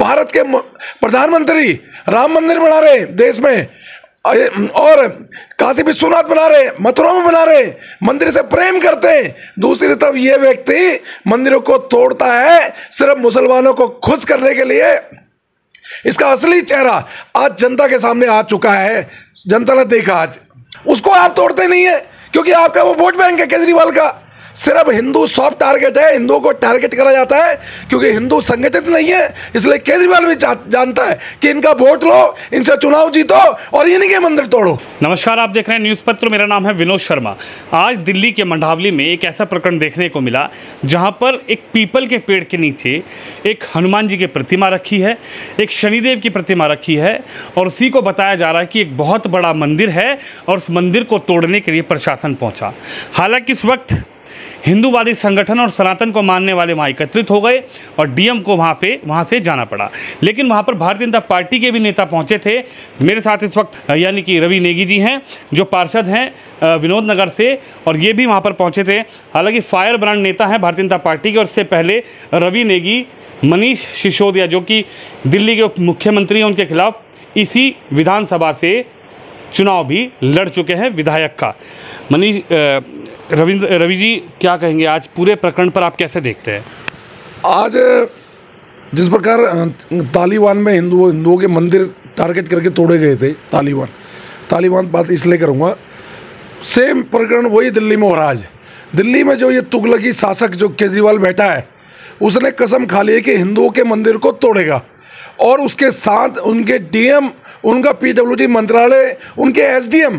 भारत के प्रधानमंत्री राम मंदिर बना रहे देश में, और काशी विश्वनाथ बना रहे, मथुरा में बना रहे, मंदिर से प्रेम करते हैं। दूसरी तरफ ये व्यक्ति मंदिरों को तोड़ता है सिर्फ मुसलमानों को खुश करने के लिए। इसका असली चेहरा आज जनता के सामने आ चुका है, जनता ने देखा आज। उसको आप तोड़ते नहीं है क्योंकि आपका वो वोट बैंक है केजरीवाल का। सिर्फ हिंदू सॉफ्ट टारगेट है, हिंदुओं को टारगेट करा जाता है क्योंकि हिंदू संगठित नहीं है। इसलिए केजरीवाल भी जानता है कि इनका वोट लो, इनसे चुनाव जीतो और इन्हीं के मंदिर तोड़ो। नमस्कार, आप देख रहे हैं न्यूज़ पत्र। मेरा नाम है विनोद शर्मा। आज दिल्ली के मंडावली में एक ऐसा प्रकरण देखने को मिला जहां पर एक पीपल के पेड़ के नीचे एक हनुमान जी की प्रतिमा रखी है, एक शनिदेव की प्रतिमा रखी है, और उसी को बताया जा रहा है कि एक बहुत बड़ा मंदिर है और उस मंदिर को तोड़ने के लिए प्रशासन पहुंचा। हालांकि इस वक्त हिंदूवादी संगठन और सनातन को मानने वाले वहाँ एकत्रित हो गए और डीएम को वहाँ से जाना पड़ा। लेकिन वहाँ पर भारतीय जनता पार्टी के भी नेता पहुँचे थे। मेरे साथ इस वक्त यानी कि रवि नेगी जी हैं जो पार्षद हैं विनोद नगर से, और ये भी वहाँ पर पहुँचे थे। हालांकि फायर ब्रांड नेता हैं भारतीय जनता पार्टी के, और इससे पहले रवि नेगी मनीष सिसोदिया जो कि दिल्ली के उप मुख्यमंत्री हैं, उनके खिलाफ इसी विधानसभा से चुनाव भी लड़ चुके हैं विधायक का। मनीष रवि जी क्या कहेंगे आज पूरे प्रकरण पर, आप कैसे देखते हैं? आज जिस प्रकार तालिबान में हिंदुओं के मंदिर टारगेट करके तोड़े गए थे, तालिबान बात इसलिए करूँगा, सेम प्रकरण वही दिल्ली में हो रहा है। आज दिल्ली में जो ये तुगलकी शासक जो केजरीवाल बैठा है, उसने कसम खा ली है कि हिंदुओं के मंदिर को तोड़ेगा, और उसके साथ उनके डीएम, उनका पीडब्ल्यूडी मंत्रालय, उनके एसडीएम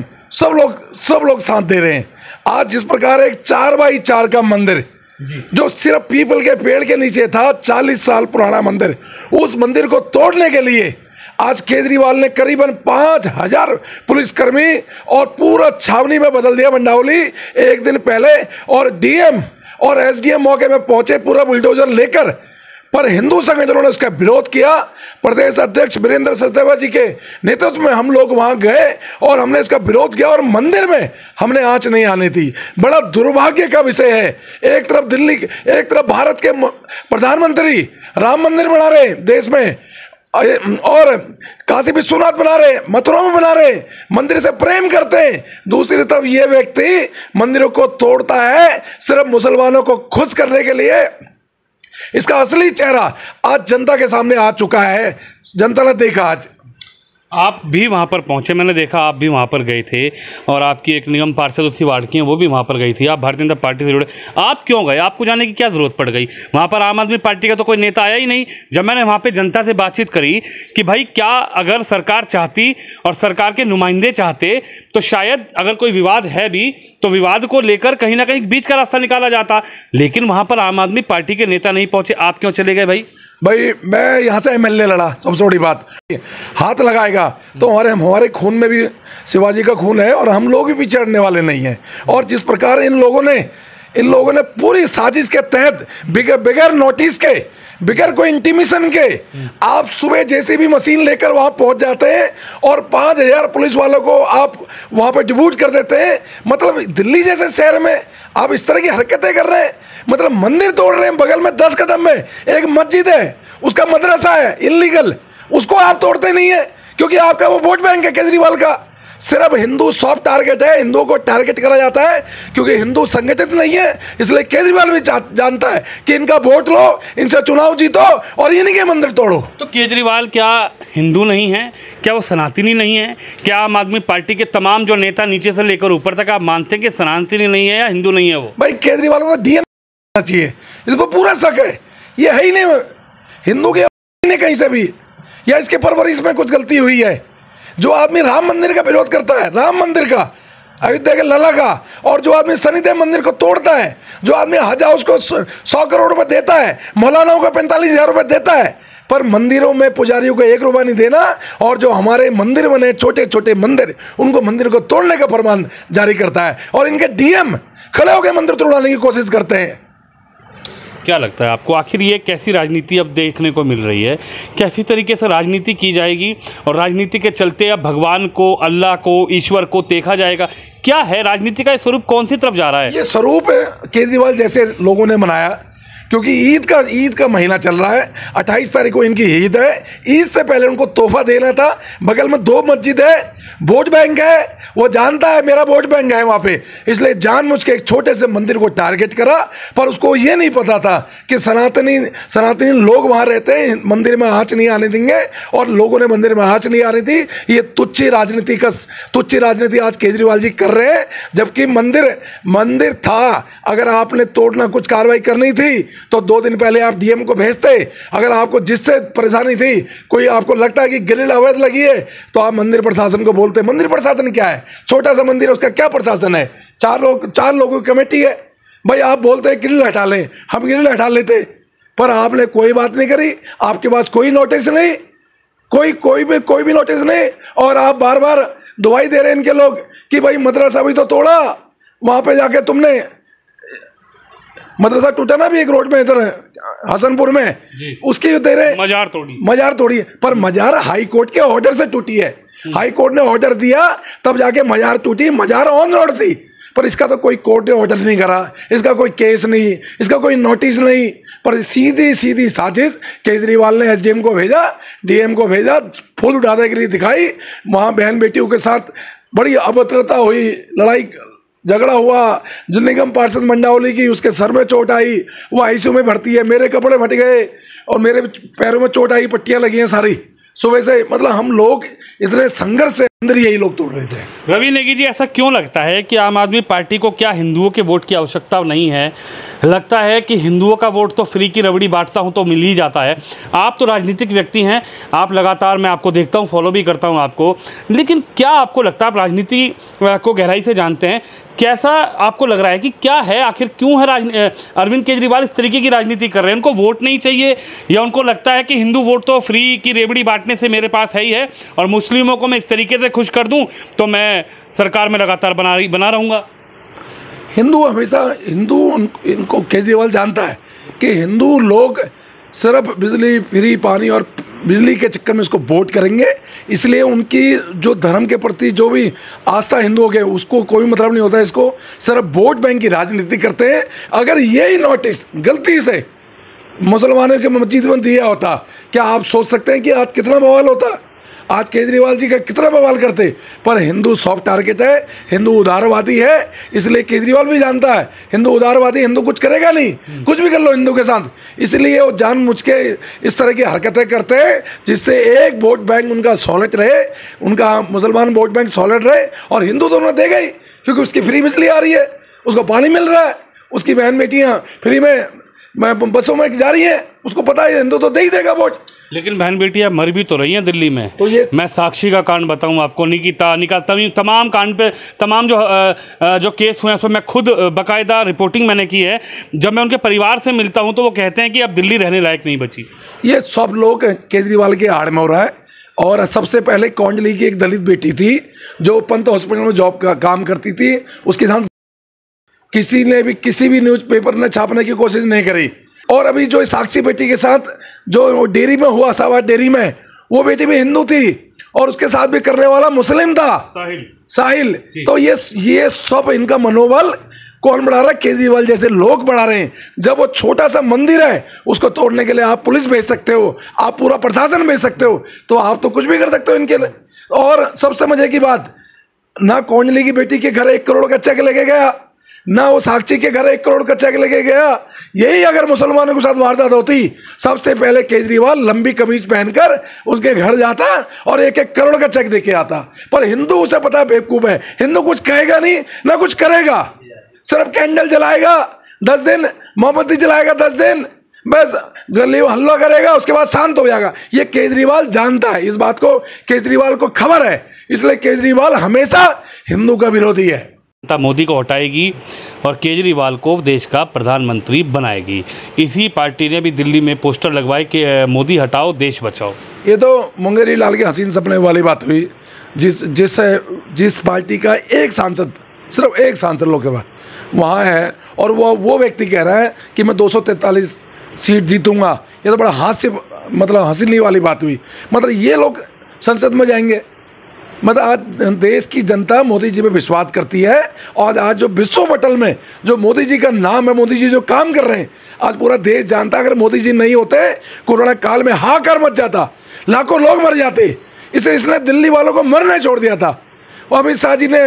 सब लोग साथ दे रहे हैं। आज जिस प्रकार एक 4x4 का मंदिर जो सिर्फ पीपल के पेड़ के नीचे था, 40 साल पुराना मंदिर, उस मंदिर को तोड़ने के लिए आज केजरीवाल ने करीबन 5000 पुलिसकर्मी और पूरा छावनी में बदल दिया मंडावली एक दिन पहले, और डीएम और एसडीएम मौके में पहुंचे पूरा बुलडोजर लेकर। पर हिंदू संगठनों ने उसका विरोध किया। प्रदेश अध्यक्ष वीरेंद्र सचदेवा जी के नेतृत्व में हम लोग वहां गए और हमने इसका विरोध किया, और मंदिर में हमने आंच नहीं आने दी। बड़ा दुर्भाग्य का विषय है, एक तरफ भारत के प्रधानमंत्री राम मंदिर बना रहे देश में, और काशी विश्वनाथ बना रहे, मथुरा में बना रहे, मंदिर से प्रेम करते हैं। दूसरी तरफ ये व्यक्ति मंदिरों को तोड़ता है सिर्फ मुसलमानों को खुश करने के लिए। इसका असली चेहरा आज जनता के सामने आ चुका है, जनता ने देखा आज। आप भी वहाँ पर पहुँचे, मैंने देखा आप भी वहाँ पर गए थे, और आपकी एक निगम पार्षद उसी वार्ड की हैं, वो भी वहाँ पर गई थी। आप भारतीय जनता पार्टी से जुड़े, आप क्यों गए? आपको जाने की क्या ज़रूरत पड़ गई? वहाँ पर आम आदमी पार्टी का तो कोई नेता आया ही नहीं। जब मैंने वहाँ पर जनता से बातचीत करी कि भाई क्या अगर सरकार चाहती और सरकार के नुमाइंदे चाहते तो शायद अगर कोई विवाद है भी तो विवाद को लेकर कहीं ना कहीं बीच का रास्ता निकाला जाता, लेकिन वहाँ पर आम आदमी पार्टी के नेता नहीं पहुँचे। आप क्यों चले गए भाई? मैं यहाँ से एमएलए लड़ा, सबसे बड़ी बात। हाथ लगाएगा तो हमारे खून में भी शिवाजी का खून है, और हम लोग भी पिछड़ने वाले नहीं हैं। और जिस प्रकार इन लोगों ने पूरी साजिश के तहत बगैर नोटिस के, बगैर कोई इंटीमेशन के, आप सुबह जेसीबी मशीन लेकर वहां पहुंच जाते हैं और 5000 पुलिस वालों को आप वहां पर डिब्यूट कर देते हैं। मतलब दिल्ली जैसे शहर में आप इस तरह की हरकतें कर रहे हैं। मतलब मंदिर तोड़ रहे हैं, बगल में 10 कदम में एक मस्जिद है, उसका मदरसा है इल्लीगल, उसको आप तोड़ते नहीं है क्योंकि आपका वो वोट बैंक है केजरीवाल का। सिर्फ हिंदू सॉफ्ट टारगेट है, हिंदुओं को टारगेट करा जाता है क्योंकि हिंदू संगठित नहीं है। इसलिए केजरीवाल भी जानता है कि इनका वोट लो, इनसे चुनाव जीतो और इन्हीं के मंदिर तोड़ो। तो केजरीवाल क्या हिंदू नहीं है? क्या वो सनातनी नहीं है? क्या आम आदमी पार्टी के तमाम जो नेता नीचे से लेकर ऊपर तक आप मानते हैं कि सनातनी नहीं है या हिंदू नहीं है? वो भाई केजरीवाल को डीएम चाहिए, इसको पूरा शक है, ये है ही नहीं हिंदू के नहीं कहीं से भी, या इसके परवरिश में कुछ गलती हुई है। जो आदमी राम मंदिर का विरोध करता है, राम मंदिर का, अयोध्या के लला का, और जो आदमी शनिदेव मंदिर को तोड़ता है, जो आदमी हज हाउस को 100 करोड़ रुपए देता है, मौलानाओं को 45,000 रुपए देता है, पर मंदिरों में पुजारियों को 1 रुपया नहीं देना, और जो हमारे मंदिर बने छोटे छोटे मंदिर, उनको मंदिर को तोड़ने का फरमान जारी करता है, और इनके डीएम खड़े होकर मंदिर तोड़ाने की कोशिश करते हैं। क्या लगता है आपको, आखिर ये कैसी राजनीति अब देखने को मिल रही है? कैसी तरीके से राजनीति की जाएगी, और राजनीति के चलते अब भगवान को, अल्लाह को, ईश्वर को देखा जाएगा? क्या है राजनीति का स्वरूप, कौन सी तरफ जा रहा है? ये स्वरूप केजरीवाल जैसे लोगों ने बनाया, क्योंकि ईद का महीना चल रहा है, 28 तारीख को इनकी ईद है। ईद से पहले उनको तोहफा देना था। बगल में 2 मस्जिद है, वोट बैंक है, वो जानता है मेरा वोट बैंक है वहाँ पे, इसलिए जानबूझ के एक छोटे से मंदिर को टारगेट करा। पर उसको ये नहीं पता था कि सनातनी लोग वहाँ रहते हैं, मंदिर में आँच नहीं आने देंगे, और लोगों ने मंदिर में आँच नहीं आने दी। ये तुच्छ राजनीति आज केजरीवाल जी कर रहे हैं, जबकि मंदिर था। अगर आपने तोड़ना कुछ कार्रवाई करनी थी तो 2 दिन पहले आप डीएम को भेजते। अगर आपको जिससे परेशानी थी, कोई आपको लगता है कि ग्रिल अवैध लगी है, तो आप मंदिर प्रशासन को बोलते। मंदिर प्रशासन क्या है? छोटा सा मंदिर है, उसका क्या प्रशासन है? 4 लोगों की कमेटी है भाई। आप बोलते हैं ग्रिल हटा लें, हम ग्रिल हटा लेते, पर आपने कोई बात नहीं करी। आपके पास कोई नोटिस नहीं, कोई भी नोटिस नहीं, और आप बार बार दुआई दे रहे हैं इनके लोग कि भाई मदरसा भी तो तोड़ा, वहाँ पे जाके तुमने मदरसा टूटा ना भी एक रोड में इधर हसनपुर में, उसकी दे रहे मजार तोड़ी। पर मजार हाई कोर्ट के ऑर्डर से टूटी है। हाई कोर्ट ने ऑर्डर दिया तब जाके मजार टूटी। मजार ऑन रोड थी, पर इसका तो कोई कोर्ट ने ऑर्डर नहीं करा, इसका कोई केस नहीं, इसका कोई नोटिस नहीं। पर सीधी साजिश केजरीवाल ने एसडीएम को भेजा, डीएम को भेजा, फूल दादागिरी दिखाई। वहाँ बहन बेटियों के साथ बड़ी अभद्रता हुई, लड़ाई झगड़ा हुआ। जो निगम पार्षद मंडावली की, उसके सर में चोट आई, वो आईसीयू में भर्ती है। मेरे कपड़े फट गए और मेरे पैरों में चोट आई, पट्टियाँ लगी हैं सारी सुबह से। मतलब हम लोग इतने संघर्ष से अंदर यही लोग तोड़ रहे थे। रवि नेगी जी, ऐसा क्यों लगता है कि आम आदमी पार्टी को क्या हिंदुओं के वोट की आवश्यकता नहीं है? लगता है कि हिंदुओं का वोट तो फ्री की रबड़ी बांटता हूं तो मिल ही जाता है। आप तो राजनीतिक व्यक्ति हैं, आप लगातार, मैं आपको देखता हूं, फॉलो भी करता हूं आपको, लेकिन क्या आपको लगता है, आप राजनीति को गहराई से जानते हैं, कैसा आपको लग रहा है कि क्या है, आखिर क्यों है अरविंद केजरीवाल इस तरीके की राजनीति कर रहे हैं? उनको वोट नहीं चाहिए, या उनको लगता है कि हिंदू वोट तो फ्री की रेवड़ी बांटने से मेरे पास है ही है, और मुस्लिमों को मैं इस तरीके से खुश कर दूं तो मैं सरकार में लगातार बना रहूंगा? इनको केजरीवाल जानता है कि हिंदू लोग सिर्फ बिजली फ्री, पानी और बिजली के चक्कर में इसको वोट करेंगे। इसलिए उनकी जो धर्म के प्रति जो भी आस्था हिंदुओं के, उसको कोई मतलब नहीं होता। इसको सिर्फ वोट बैंक की राजनीति करते हैं। अगर यही नोटिस गलती से मुसलमानों के मस्जिद में दिया होता, क्या आप सोच सकते हैं कि आज कितना बवाल होता? आज केजरीवाल जी का कितना बवाल करते। पर हिंदू सॉफ्ट टारगेट है, हिंदू उदारवादी है, इसलिए केजरीवाल भी जानता है हिंदू उदारवादी, हिंदू कुछ करेगा नहीं, कुछ भी कर लो हिंदू के साथ। इसलिए वो जानबूझ के इस तरह की हरकतें करते हैं जिससे एक वोट बैंक उनका सॉलिड रहे, उनका मुसलमान वोट बैंक सॉलिड रहे, और हिंदू दोनों देगा ही, क्योंकि उसकी फ्री बिजली आ रही है, उसको पानी मिल रहा है, उसकी बहन बेटियाँ फ्री में बसों में जा रही हैं, उसको पता है हिंदू तो दे ही देगा वोट। लेकिन बहन बेटियां मर भी तो रही हैं दिल्ली में। तो ये मैं साक्षी का कांड बताऊं आपको, निका तमाम कांड पे, तमाम जो केस हुए हैं उस पर मैं खुद बाकायदा रिपोर्टिंग मैंने की है। जब मैं उनके परिवार से मिलता हूं तो वो कहते हैं कि अब दिल्ली रहने लायक नहीं बची। ये सब लोग केजरीवाल के आड़ में हो रहा है। और सबसे पहले कौंडली की एक दलित बेटी थी जो पंत हॉस्पिटल में जॉब का काम करती थी, उसके साथ किसी भी न्यूज़पेपर ने छापने की कोशिश नहीं करी। और अभी जो साक्षी बेटी के साथ जो डेयरी में हुआ, सावा डेयरी में, वो बेटी भी हिंदू थी और उसके साथ भी करने वाला मुस्लिम था, साहिल। तो ये सब इनका मनोबल कौन बढ़ा रहा है? केजरीवाल जैसे लोग बढ़ा रहे हैं। जब वो छोटा सा मंदिर है उसको तोड़ने के लिए आप पुलिस भेज सकते हो, आप पूरा प्रशासन भेज सकते हो, तो आप तो कुछ भी कर सकते हो इनके लिए। और सबसे मजे की बात, ना कौंडली की बेटी के घर 1 करोड़ का चेक लेके गया, ना वो साक्षी के घर 1 करोड़ का चेक लेके गया। यही अगर मुसलमानों के साथ वारदात होती, सबसे पहले केजरीवाल लंबी कमीज पहनकर उसके घर जाता और 1-1 करोड़ का चेक देके आता। पर हिंदू उसे पता है बेवकूफ है, हिंदू कुछ कहेगा नहीं ना कुछ करेगा, सिर्फ कैंडल जलाएगा 10 दिन, मोमबत्ती जलाएगा 10 दिन, बस गली हल्ला करेगा, उसके बाद शांत हो जाएगा। ये केजरीवाल जानता है, इस बात को केजरीवाल को खबर है, इसलिए केजरीवाल हमेशा हिंदू का विरोधी है। मोदी को हटाएगी और केजरीवाल को देश का प्रधानमंत्री बनाएगी। इसी पार्टी ने भी दिल्ली में पोस्टर लगवाए कि मोदी हटाओ देश बचाओ। ये तो मुंगेरी लाल के हसीन सपने वाली बात हुई। जिस पार्टी का एक सांसद, सिर्फ एक सांसद लोकसभा वहाँ है, और वो व्यक्ति कह रहा है कि मैं 243 सीट जीतूंगा। ये तो बड़ा हास्य, मतलब हंसने वाली बात हुई। मतलब ये लोग संसद में जाएंगे, मतलब आज देश की जनता मोदी जी पे विश्वास करती है। और आज जो विश्व पटल में जो मोदी जी का नाम है, मोदी जी जो काम कर रहे हैं, आज पूरा देश जानता है। अगर मोदी जी नहीं होते, कोरोना काल में हाहाकार मच जाता, लाखों लोग मर जाते। इसने दिल्ली वालों को मरने छोड़ दिया था। और अमित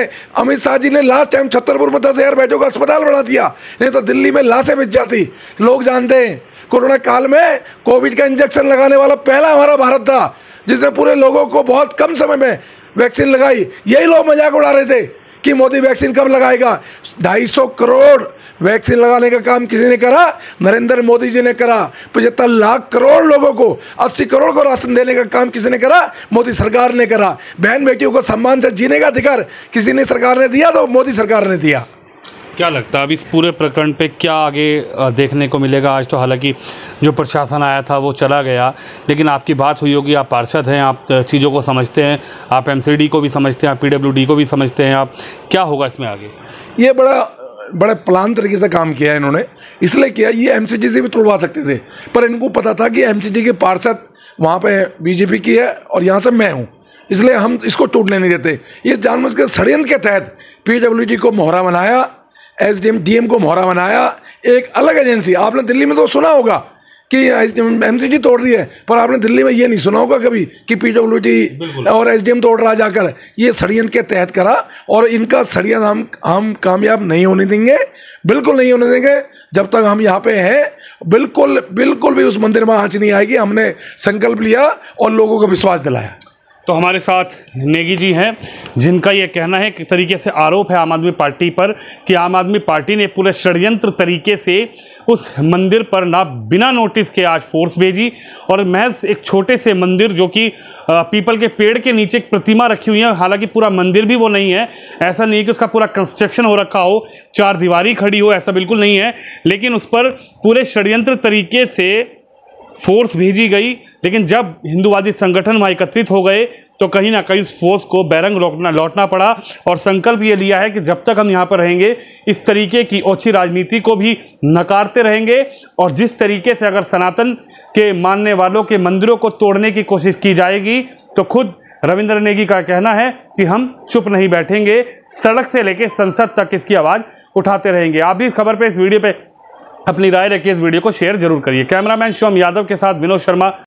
शाह जी ने लास्ट टाइम छतरपुर में 10,000 बेडों का अस्पताल बना दिया, नहीं तो दिल्ली में लाशें बिछ जाती। लोग जानते हैं कोरोना काल में कोविड का इंजेक्शन लगाने वाला पहला हमारा भारत था, जिसने पूरे लोगों को बहुत कम समय में वैक्सीन लगाई। यही लोग मजाक उड़ा रहे थे कि मोदी वैक्सीन कब लगाएगा। 250 करोड़ वैक्सीन लगाने का काम किसी ने करा? नरेंद्र मोदी जी ने करा। 75 लाख करोड़ लोगों को 80 करोड़ को राशन देने का काम किसी ने करा? मोदी सरकार ने करा। बहन बेटियों को सम्मान से जीने का अधिकार किसी ने सरकार ने दिया? तो मोदी सरकार ने दिया। क्या लगता है अब इस पूरे प्रकरण पे क्या आगे देखने को मिलेगा? आज तो हालांकि जो प्रशासन आया था वो चला गया, लेकिन आपकी बात हुई होगी, आप पार्षद हैं, आप चीज़ों को समझते हैं, आप एमसीडी को भी समझते हैं, आप पीडब्ल्यूडी को भी समझते हैं, आप क्या होगा इसमें आगे? ये बड़ा प्लान तरीके से काम किया है इन्होंने। इसलिए किया, ये एमसीडी से भी तोड़वा सकते थे, पर इनको पता था कि एमसीडी के पार्षद वहाँ पे बीजेपी की है और यहाँ से मैं हूँ, इसलिए हम इसको टूटने नहीं देते। ये जानबूझ के षड्यंत्र के तहत पीडब्ल्यूडी को मोहरा बनाया, एसडीएम डीएम को मोहरा बनाया। एक अलग एजेंसी, आपने दिल्ली में तो सुना होगा कि एमसीडी तोड़ रही है, पर आपने दिल्ली में ये नहीं सुना होगा कभी कि पीडब्ल्यूडी और एसडीएम तोड़ रहा जाकर। ये षड्यंत्र के तहत करा और इनका षड्यंत्र हम कामयाब नहीं होने देंगे, बिल्कुल नहीं होने देंगे। जब तक हम यहाँ पे हैं, बिल्कुल भी उस मंदिर में आँच नहीं आएगी। हमने संकल्प लिया और लोगों को विश्वास दिलाया। तो हमारे साथ नेगी जी हैं, जिनका ये कहना है कि तरीके से आरोप है आम आदमी पार्टी पर कि आम आदमी पार्टी ने पूरे षड्यंत्र तरीके से उस मंदिर पर ना बिना नोटिस के आज फोर्स भेजी और महज एक छोटे से मंदिर जो कि पीपल के पेड़ के नीचे एक प्रतिमा रखी हुई है, हालांकि पूरा मंदिर भी वो नहीं है, ऐसा नहीं है कि उसका पूरा कंस्ट्रक्शन हो रखा हो, चार दीवारी खड़ी हो, ऐसा बिल्कुल नहीं है, लेकिन उस पर पूरे षड्यंत्र तरीके से फोर्स भेजी गई। लेकिन जब हिंदूवादी संगठन वहाँ एकत्रित हो गए तो कहीं ना कहीं उस फोर्स को बैरंग लौटना पड़ा और संकल्प ये लिया है कि जब तक हम यहाँ पर रहेंगे इस तरीके की ओछी राजनीति को भी नकारते रहेंगे। और जिस तरीके से अगर सनातन के मानने वालों के मंदिरों को तोड़ने की कोशिश की जाएगी तो खुद रविंद्र नेगी का कहना है कि हम चुप नहीं बैठेंगे, सड़क से लेकर संसद तक इसकी आवाज़ उठाते रहेंगे। आप भी इस खबर पर, इस वीडियो पर अपनी राय रखिए, इस वीडियो को शेयर जरूर करिए। कैमरामैन शिवम यादव के साथ विनोद शर्मा।